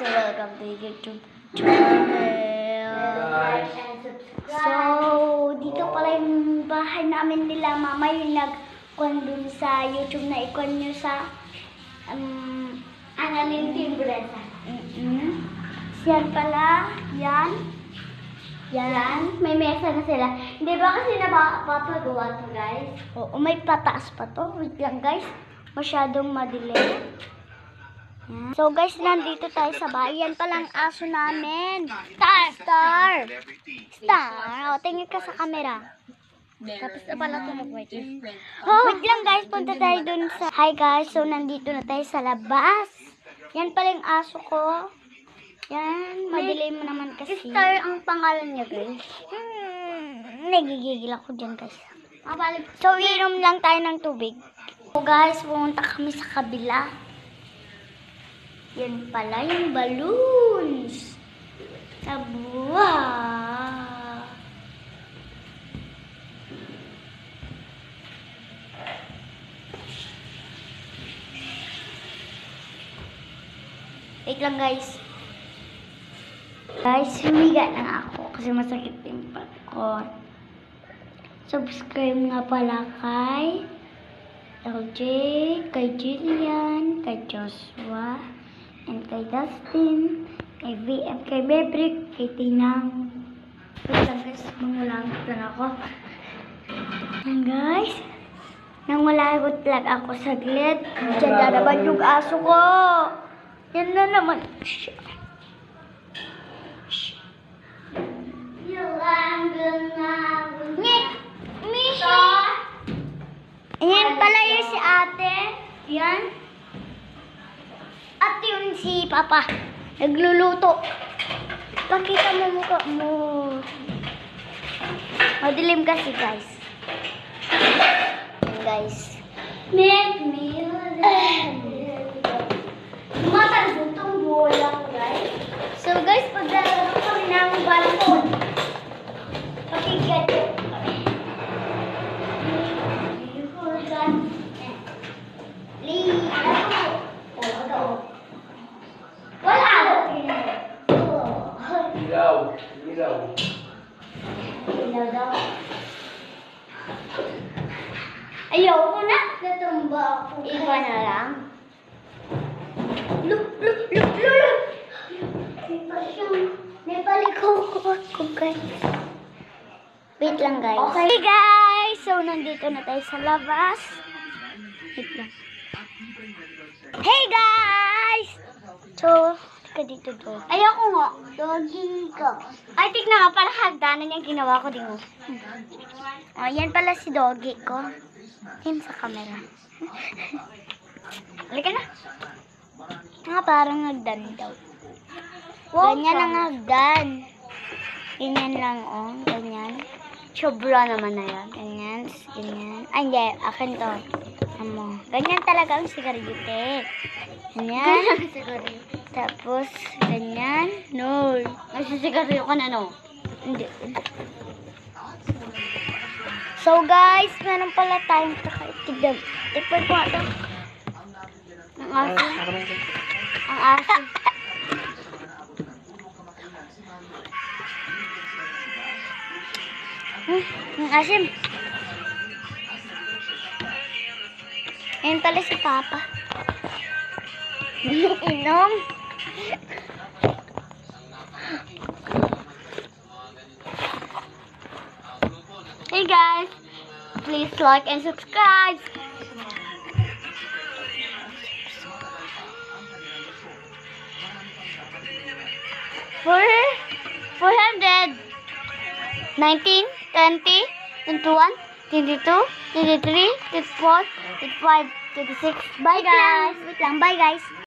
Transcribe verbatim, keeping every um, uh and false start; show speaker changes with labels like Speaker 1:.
Speaker 1: So, welcome to YouTube channel. So, dito pala yung bahay namin nila. Mama yung nag-con dun sa YouTube na ikon nyo sa um, Annalyn Timbresa. Mm-hmm. Yan pala. Yan. Yan. May mesa na sila. Hindi ba kasi napapagawa to, guys? Oo, may pataas pa to. Wait lang, guys. Masyadong madilim. Yan. So, guys, nandito tayo sa bahay. Yan palang aso namin. Star! Star! Star! O, tingin ka sa camera. Tapos na pala ito mag-wait. Oh, wait lang, guys. Punta tayo dun sa... Hi, guys. So, nandito na tayo sa labas. Yan palang aso ko. Yan, madilim mo naman kasi. Star ang pangalan niya, guys. Hmm, nagigigil ako dyan, guys. So, inom lang tayo ng tubig. So, guys, pumunta kami sa kabila. Yan pala yung balloons. Wow! Wait lang, guys. Guys, humiga na ako kasi masakit yung pag ko. Subscribe nga pala kay L J, kay Jillian, kay Joshua, and kay Dustin, kay V M, kay Bebrick, kay Tinang. Wait lang, guys, mangulangot lang ako. And guys, nangulagot lang ako saglit. Diyan na naman yung aso ko. Yan na naman siya. Ayan pala yung si ate. Yan. At yun si papa. Nagluluto. Pakita mo mukha mo. Madilim kasi, guys. Ayan, guys. Make me matalbog tong bola, guys. So, guys, paglalaro kami ng balkon. Pakigat yun.
Speaker 2: Ilaw, ilaw.
Speaker 1: Ilaw daw. Ayoko na. Natumba ako. Iba na lang. Look, look, look, look. May paliko ko ako, guys. Wait lang, guys. Okay, hey, guys. So, nandito na tayo sa labas. Wait lang. Hey, guys! So, ka dito do. Ayoko nga. Doggy ko. Ay, tignan nga. Parang hagdanan yung ginawa ko din. Hmm. Oh, yan pala si doggy ko. Yan sa camera. Halika na. Nga, parang hagdan daw. Ganyan ang hagdan. Ganyan lang, oh. Ganyan. Sobra naman na yan. Ganyan. Ganyan. Ay, hindi. Akin to. Amo. Ganyan talaga ang sigarilyote. Ganyan. Tapos, ganyan. No. Nagsisigarilyo ka na, no? Hindi. So, guys, meron pala tayong tignan. Tikpan ko ito. Ang aso. Ang aso. Hmm, ang asim. Ayan pala si Papa. Inom. Hey guys, please like and subscribe. Four, four hundred, nineteen, twenty, twenty-one, twenty-two, twenty-three, twenty-four, twenty-five, twenty-six. Bye guys. Wait lang, bye guys.